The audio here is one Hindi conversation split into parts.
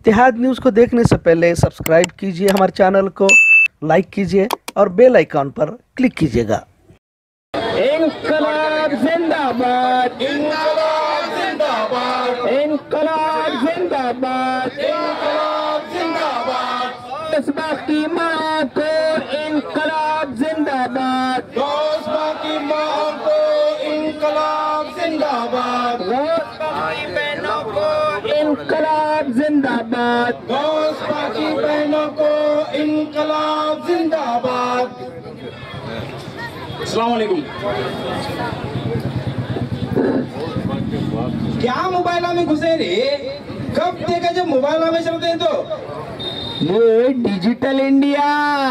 इत्तेहाद न्यूज़ को देखने से पहले सब्सक्राइब कीजिए हमारे चैनल को, लाइक कीजिए और बेल आइकॉन पर क्लिक कीजिएगा। इंकलाब जिंदाबाद, इंकलाब जिंदाबाद, इंकलाब जिंदाबाद, इंकलाब जिंदाबाद। कस्बा की माँ को इंकलाब जिंदाबाद, कस्बा की माँ को इंकलाब जिंदाबाद, कस्बा की बहनों को इंकलाब जिंदाबाद, कस्बा की बहनों को इंकलाब जिंदाबाद। अस्सलाम वालेकुम। क्या मोबाइल में घुसे रे? कब देखा जब मोबाइल में चलते हैं तो ये डिजिटल इंडिया,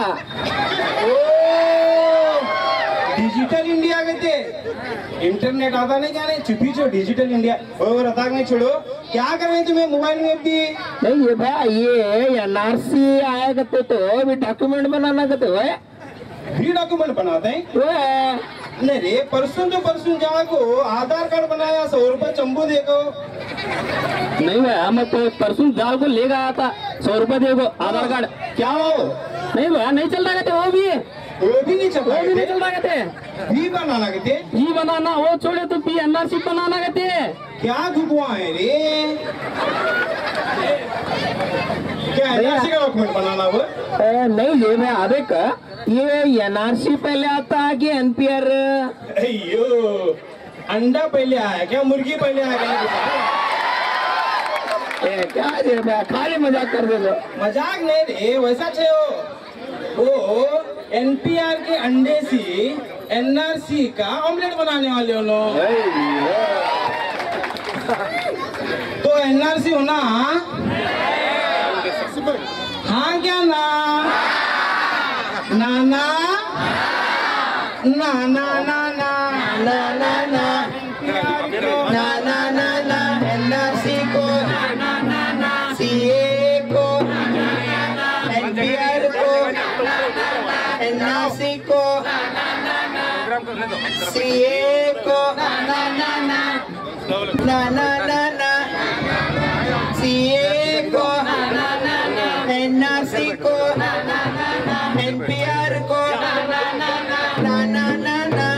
डिजिटल इंडिया कहते। इंटरनेट आता नहीं क्या नहीं चुपी जो डिजिटल इंडिया और अताक नहीं छोड़ो। क्या कर रहे तुम्हें मोबाइल में अभी? नहीं ये भाई ये NRC आया करते तो अभी डॉक्यूमेंट बनाना करते है, भी डॉक्यूमेंट बनाते हैं। नहीं रे परसों जाको आधार कार्ड बनाया 100 रुपए चंबू देखो। नहीं भैया हम तो परसों जाल को ले गया था 100 रुपए देखो आधार कार्ड। क्या हो? नहीं भैया नहीं चल रहा कहते वो भी नहीं चल रहा, नहीं चल रहा कहते। भी बनाना कहते, भी बनाना वो छोड़े तो भी NRC बनाना कहते। क्या घुगुआ है रे? क्या NRC का डॉक्यूमेंट बनाना वो? नहीं ले मैं आधे का ये NRC पहले आता है कि NPR? अयो अंडा पहले आया क्या मुर्गी पहले आया क्या रे मैं खाली मजाक कर दे। मजाक नहीं रे वैसा छे वो NPR के अंडे से NRC का ऑमलेट बनाने वाले हो लोग। तो NRC होना हाँ क्या ना ना ना ना ना ना ना ना ना ना ना ना ना ना NRC को ना ना ना CA को NPR को NRC को CA को ना ना ना ना ना ना ना ना CA को ना ना ना NRC को NPR को ना ना ना ना ना ना ना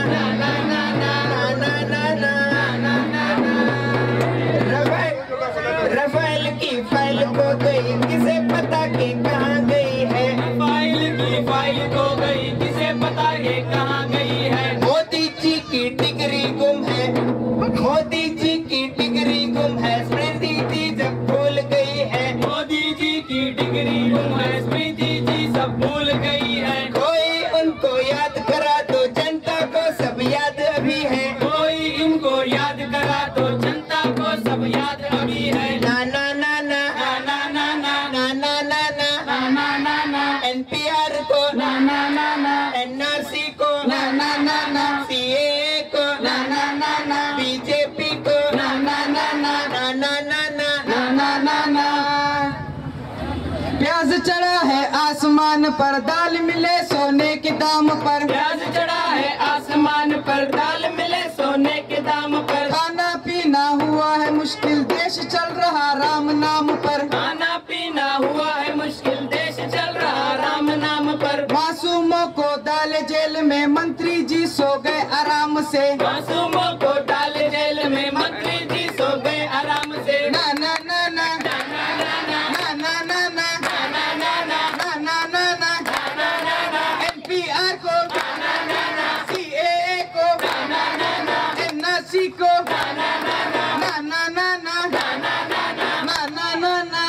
रफाइल की फाइल खो गई किसे पता कि कहाँ गई है? फाइल की फाइल खो गई किसे पता ये कहाँ गई है? मोदी जी की डिग्री गुम है, मोदी जी की डिग्री गुम है, स्मृति जी जब भूल गई है। मोदी जी की डिग्री गुम है, स्मृति जी सब भूल गई है। कोई उनको याद करा तो जनता को सब याद अभी है, कोई इनको याद करा तो जनता को सब याद अभी है। ना ना ना ना ना ना ना ना ना ना ना ना ना ना NPR को ना ना ना ना NRC को ना ना ना ना CA को ना ना ना ना BJP को ना ना ना ना ना ना ना ना ना ना ना। प्याज चढ़ा है आसमान पर दाल मिले सोने के दाम पर, प्याज चढ़ा है आसमान पर दाल मिले सोने के दाम पर। खाना पीना हुआ है मुश्किल देश चल रहा राम नाम पर, खाना पीना हुआ है मुश्किल देश चल रहा राम नाम पर। मासूमों को डाले जेल में मंत्री जी सो गए आराम से, मासूमों को डाले जेल में मंत्री जी सो गए आराम से। ना ना ना ना ना ना ना ना ना ना NPR को CAA को NRC को ना ना ना ना।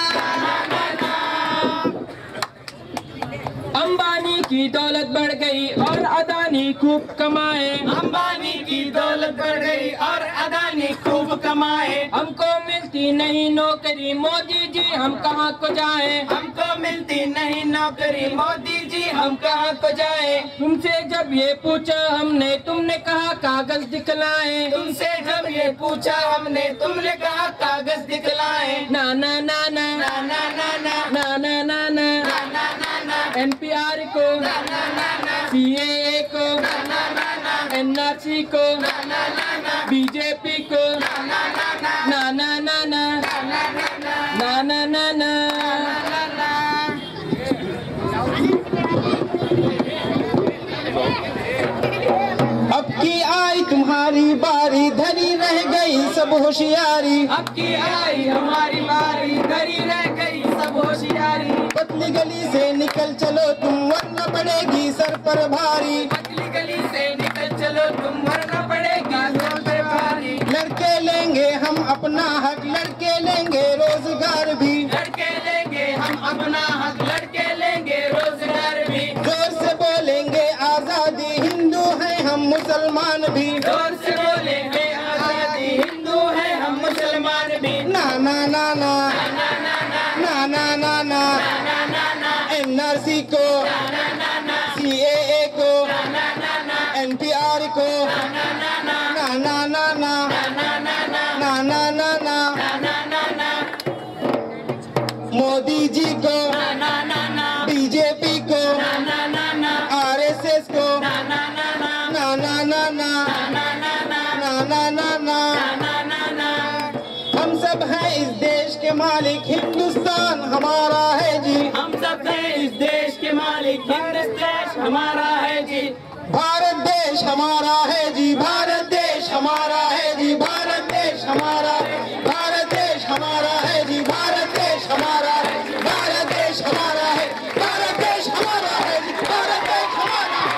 अंबानी की दौलत बढ़ गई और अदानी खूब कमाए, अंबानी की दौलत बढ़ गई और अदानी खूब कमाए। हमको मिलती नहीं नौकरी मोदी जी हम कहाँ को जाए, हमको मिलती नहीं नौकरी मोदी जी हम कहाँ को जाए। तुमसे जब ये पूछा हमने तुमने कहा कागज दिखलाए, तुमसे जब ये पूछा हमने तुमने कहा कागज दिखलाए। ना ना ना ना ना ना ना ना ना ना ना NPR को CAA को NRC को BJP को ना ना ना ना ना ना ना ना। होशियारी, अब की आई हमारी बारी, धरी रह गई सब होशियारी। पतली गली से निकल चलो तुम वरना पड़ेगी सर पर भारी, पतली गली से निकल चलो तुम वरना पड़ेगी सर पर भारी। लड़के लेंगे हम अपना हक, लड़के लेंगे रोजगार भी, लड़के लेंगे हम अपना हक, लड़के लेंगे रोजगार भी। जोर से बोलेंगे आजादी, हिंदू हैं हम मुसलमान भी, जोर से बोलेंगे आजादी, हिंदू है हम मुसलमान भी। ना ना ना ना ना ना ना ना ना ना ना ना ना ना NRC को, ना ना ना CAA को, ना ना ना NPR को, ना ना ना ना ना ना ना ना ना ना ना ना ना ना ना ना ना मोदी जी को, ना ना ना BJP को, ना ना ना RSS को, ना ना ना ना ना ना ना ना ना ना ना ना ना हम सब हैं इस देश के मालिक, हिंदुस्तान हमारा है जी, हम सब हैं इस देश के मालिक, हिंदुस्तान हमारा है जी। भारत देश हमारा है जी, भारत देश हमारा है जी, भारत देश हमारा, भारत देश हमारा है जी, भारत देश हमारा है, भारत देश हमारा है, भारत देश हमारा है जी, भारत देश हमारा है,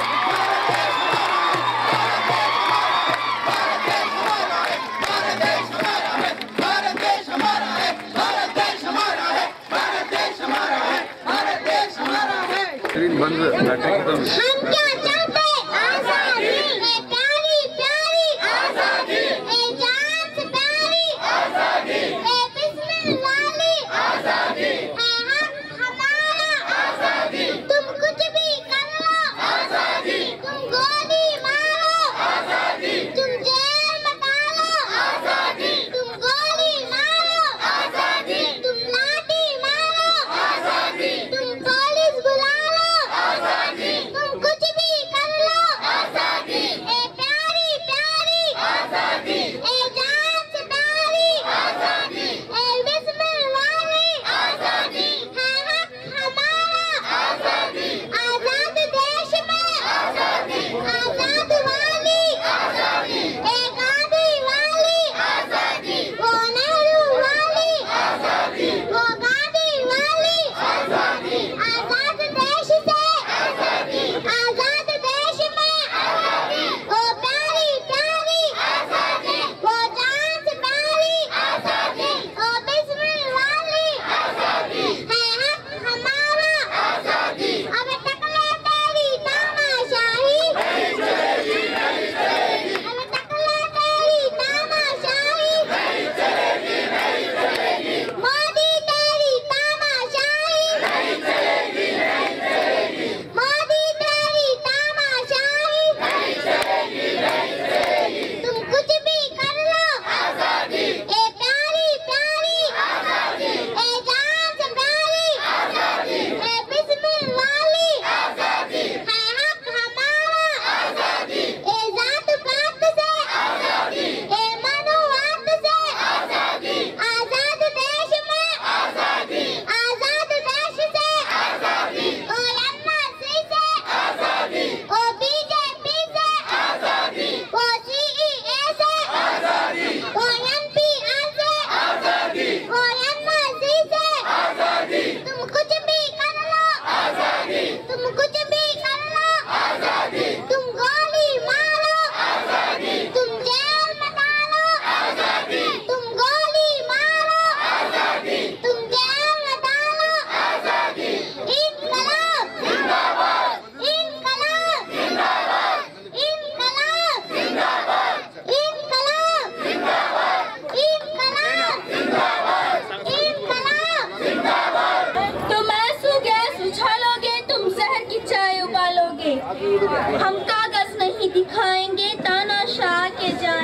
भारत देश हमारा है, भारत देश हमारा है, भारत देश हमारा है, भारत देश हमारा है, भारत देश हमारा है, भारत देश हमारा है। स्क्रीन बंद बैठे एकदम। हम क्या चाहते? आजादी, ए प्यारी प्यारी आजादी, ए जान से प्यारी आजादी, ए बिस्मिल वाली आजादी, है हक हमारा आजादी। तुम कुछ भी कर लो आजादी, तुम गोली मारो आजादी, तुम जेल में डालो आजादी, तुम गोली मारो आजादी, तुम लाठी मारो आजादी, तुम पुलिस बुला लो आजादी, तुम कुछ भी कर लो आजादी, ए प्यारी प्यारी आजादी, ए जान से प्यारी आजादी, ए बिस्मिल वाली आजादी, है हक हमारा आजादी। आजाद देश में आजादी, आजाद वाली आजादी, ए गांधी वाली आजादी, वो नेहरू वाली आजादी, वो गांधी वाली आजादी। आजाद देश से आजादी, आजाद देश में आजादी, वो प्यारी प्यारी आजादी, वो जान से प्यारी आजादी, वो बिस्मिल वाली आजादी, है हक हमारा आजादी। अब टकले तेरी तानाशाही नहीं चलेगी, नहीं चलेगी। अब टकले तेरी तानाशाही नहीं चलेगी, नहीं चलेगी। मोदी तेरी तानाशाही नहीं चलेगी, नहीं चलेगी। मोदी तेरी तानाशाही नहीं चलेगी, नहीं चलेगी। तुम कुछ भी कर लो आजादी, ए प्यारी प्यारी आजादी, ए जान से प्यारी आजादी, ए बिस्मिल वाली आजादी, है हक हमारा आजादी। ए जात पात से आजादी, ए मनुवाद से आजादी, आजाद देश में आजादी, आजाद देश से आजादी, ओ NRC से आजादी, ओ BJP से आजादी, ओ CEA से आजादी, ओ NPR से आजादी, ओ NRC से आजादी। तुम कुछ भी कर लो आजादी, तुम कुछ भी कर लो आजादी, तुम गोली मारो आजादी, तुम जेल में डालो आजादी, तुम गोली मारो आजादी, तुम जेल में डालो आजादी। इनकलाब जिंदाबाद, इनकलाब जिंदाबाद, इनकलाब जिंदाबाद, इनकलाब जिंदाबाद, इनकलाब जिंदाबाद, इनकलाब जिंदाबाद। तुम आंसू गैस उछालोगे, तुम जहर की चाय उबालोगे, हम कागज नहीं दिखाएंगे तानाशाह के जान